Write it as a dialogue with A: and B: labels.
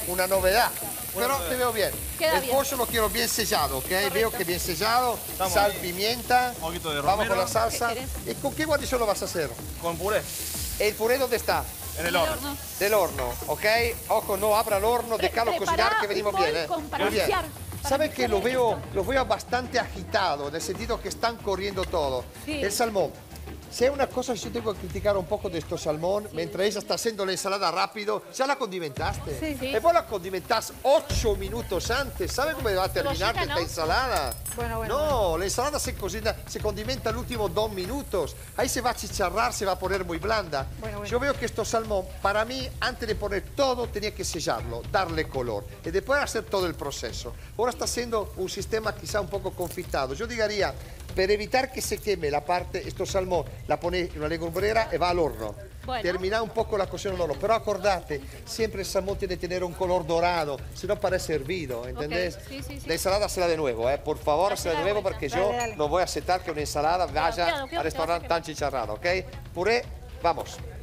A: una novedad. Pero te veo bien.
B: Queda
A: El
B: bien.
A: pollo lo quiero bien sellado, ¿ok? Veo que bien sellado.
C: Estamos
A: Sal,
C: bien.
A: pimienta.
C: Un poquito de
A: Vamos con
C: romero.
A: la salsa.
B: ¿Qué querés?
A: ¿Y con qué guarnición lo vas a hacer?
C: Con puré.
A: ¿El puré dónde está?
C: En el horno.
A: Del horno, ¿ok? Ojo, no abra el horno, déjalo
B: Prepará
A: cocinar que venimos
B: un bol
A: bien, ¿eh?
B: con- para
A: Muy bien.
B: mixear, para
A: ¿Sabes que
B: mixear
A: lo veo bastante agitado, en el sentido que están corriendo todo?
B: Sí.
A: El salmón. Si hay una cosa que yo tengo que criticar un poco de este salmón, mientras ella está haciendo la ensalada rápido, ¿ya la condimentaste?
B: Sí, sí.
A: Y vos la condimentás 8 minutos antes. ¿Sabes cómo va a terminar
B: Cebollita,
A: esta
B: ¿no?
A: ensalada?
B: Bueno.
A: No, la ensalada se cocina, se condimenta los últimos 2 minutos. Ahí se va a chicharrar, se va a poner muy blanda.
B: Bueno.
A: Yo veo que esto salmón, para mí, antes de poner todo, tenía que sellarlo, darle color y después hacer todo el proceso. Ahora está haciendo un sistema quizá un poco confitado. Yo diría, para evitar que se queme la parte, esto salmón, la pones en una legumbrera y va al horno.
B: Bueno.
A: Termina un poco la cocción al horno, pero acordate, siempre el salmón tiene que tener un color dorado, si no parece hervido, ¿entendés?
B: Sí.
A: La ensalada hazla de nuevo, por favor, hazla de nuevo porque yo
B: Dale.
A: no voy a aceptar que una ensalada vaya
B: Cuidado,
A: al restaurante tan chicharrada, ¿ok? Puré, vamos.